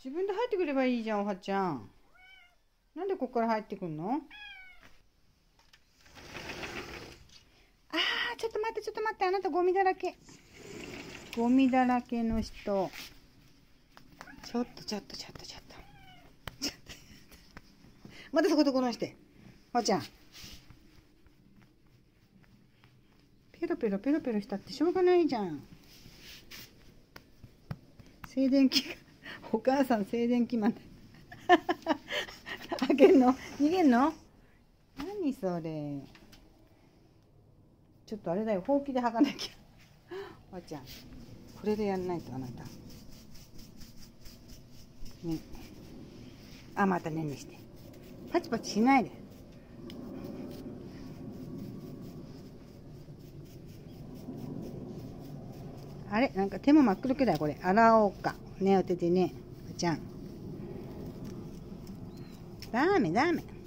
自分で入ってくればいいじゃん、おはちゃん。なんでここから入ってくんの？ちょっと待って、ちょっと待って、あなたゴミだらけ。ゴミだらけの人。ちょっと。またそこで転して。おはちゃん。ペロペロしたってしょうがないじゃん。静電気が、お母さん静電気マン。開けんの？逃げんの？何それ。ちょっとあれだよ、ほうきで剥がなきゃ。おばちゃん、これでやんないと、あなた。ね。またねんねして。パチパチしないで。あれ、なんか手も真っ黒けだよ、これ。洗おうか。ね、お手でね。おばちゃん。ダメ。